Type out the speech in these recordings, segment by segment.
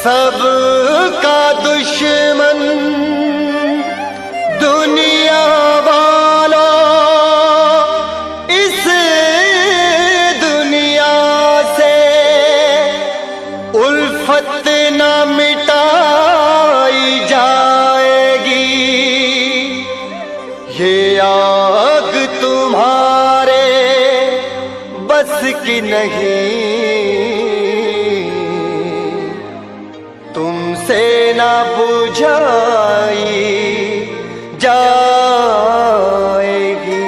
सबका दुश्मन दुनिया वालों, इस दुनिया से उल्फत न मिटाई जाएगी। ये आग तुम्हारे बस की नहीं, तुमसे ना बुझाई जाएगी।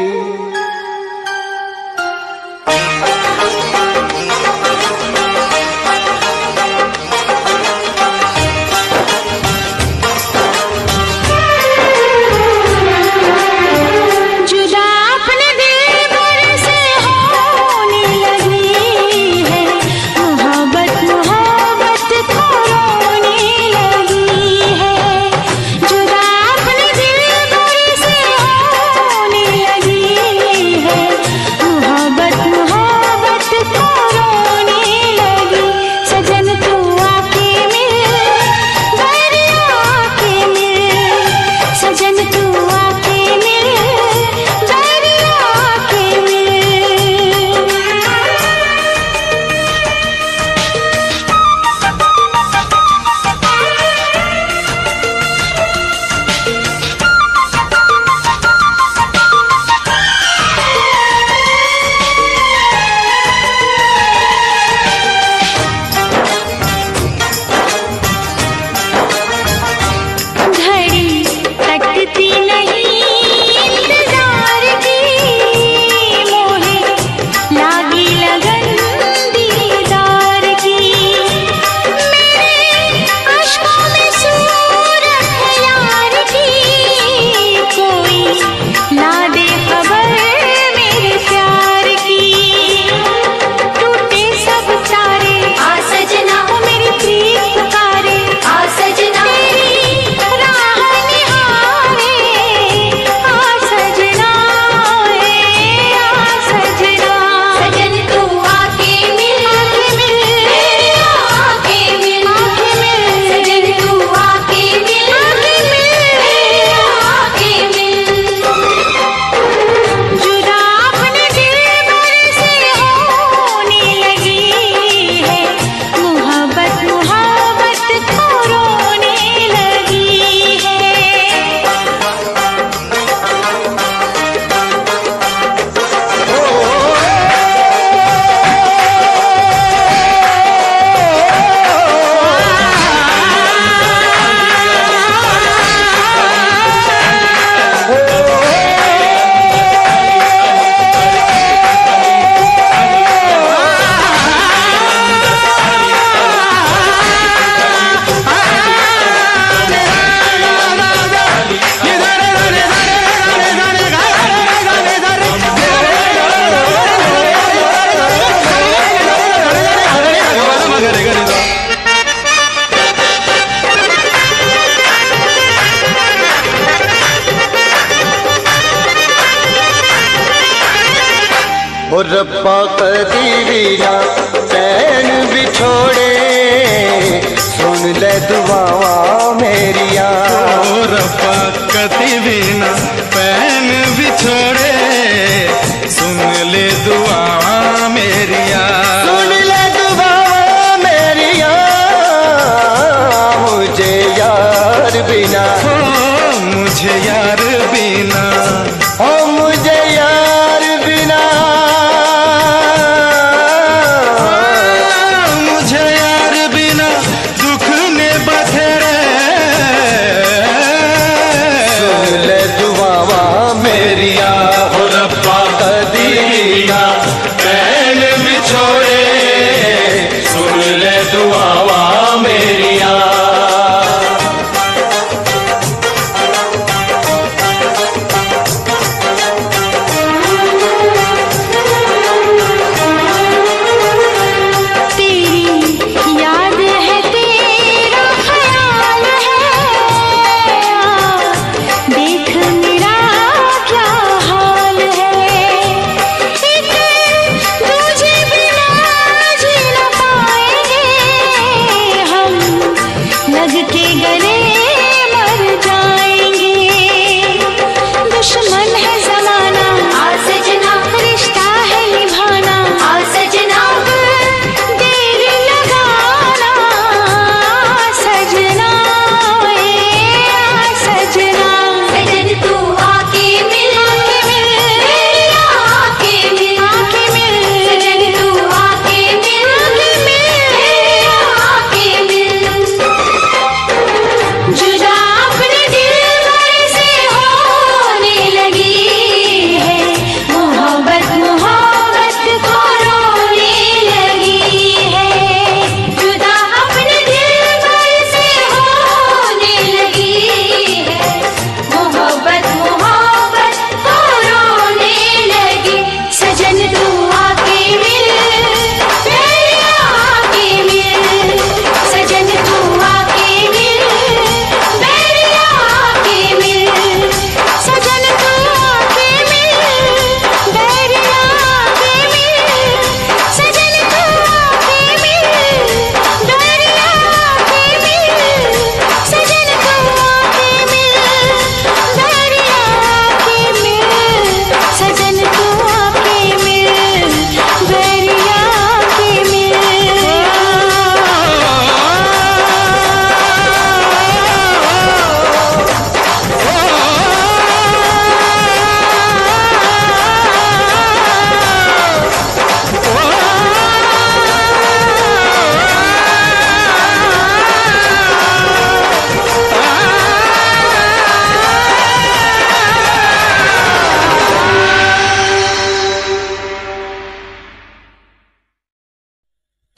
ओ रब्बा कदी भी ना चैन बिछोड़े, सुन ले दुआवा मेरिया। ओ रब्बा कदी भी ना चैन बिछोड़े, सुन ले दुआवा मेरिया। सुन ले दुआवा मेरिया, मुझे यार बिना, मुझे यार बिना, ओ मुझे यार बिना, मुझे यार बिना दुख ने बखेरे। सुन ले दुआवा मेरिया, ओ रब्बा कदी ना चैन बिछोड़े, सुन ले दुआवा मेरिया।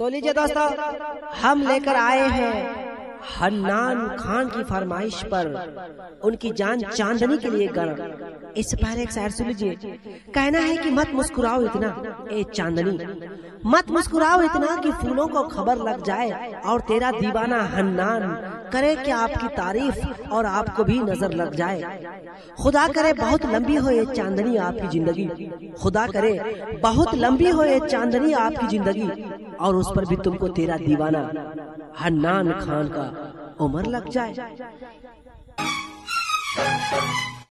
तो लीजिए दोस्तों, हम लेकर आए हैं हन्नान खान की फरमाइश पर उनकी जान चांदनी के लिए गाना। इससे पहले एक शायर सुन लीजिए। कहना है कि मत मुस्कुराओ इतना ए चांदनी, मत मुस्कुराओ इतना कि फूलों को खबर लग जाए और तेरा दीवाना हन्नान करे क्या आपकी तारीफ और आपको भी नजर लग जाए। खुदा करे बहुत लंबी हो ये चांदनी आपकी जिंदगी, खुदा करे बहुत लंबी हो ये चांदनी आपकी जिंदगी, और उस पर भी तुमको तेरा दीवाना हन्नान खान का उम्र लग जाए।